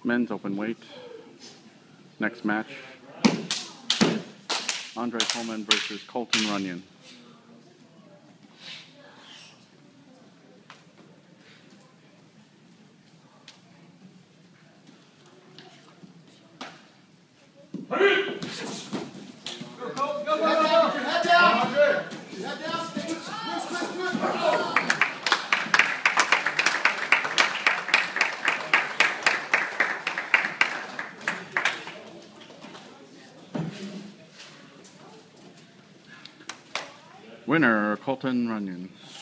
men's open weight. Next match, Coleman versus Colton Runyan. Winner, Colton Runyan.